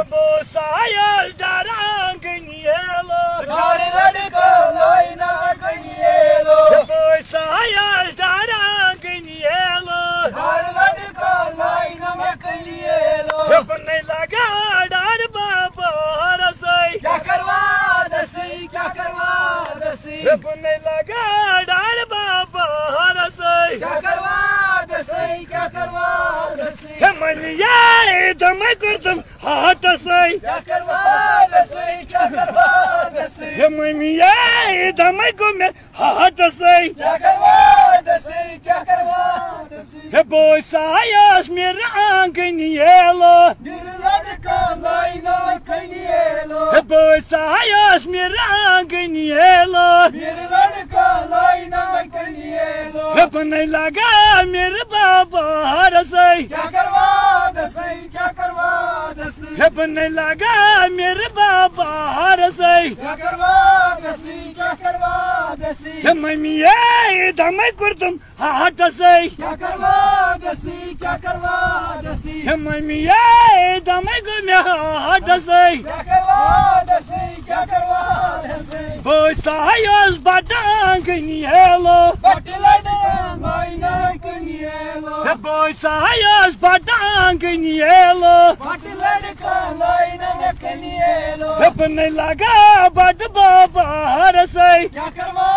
Sayas darang gnielo, Dari ladiko loina gnielo, sayas darang gnielo, Dari ladiko loina gnielo. अपने लगा डार बाबा रसोई, क्या करवा दसी, अपने लगा डार बाबा रसोई, क्या करवा दसी, मनिया दम कुर्तम हाथ सई, क्या करवा दसी, मनिया दम को में हाथ सई, क्या करवा दसी, sayas mirangnielo, Dari ladiko loina gnielo, sayas mirangnielo, Dari ladiko loina gnielo. अपने लगा मेरे बाबा रसोई, क्या करवा दसी, अपने लगा मेरे बाबा रसोई, क्या करवा दसी, मम्मिया दम कुर्तम हाथ सई, क्या करवा दसी, मम्मिया दम को में हाथ सई, क्या करवा दसी, sayas badangnielo, Batilade loina gnielo, sayas badangnielo, Batilade loina gnielo. अपने लगा बद बाबा रसोई, क्या करवा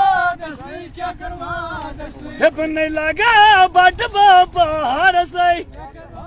दसी, अपने लगा बद बाबा रसोई।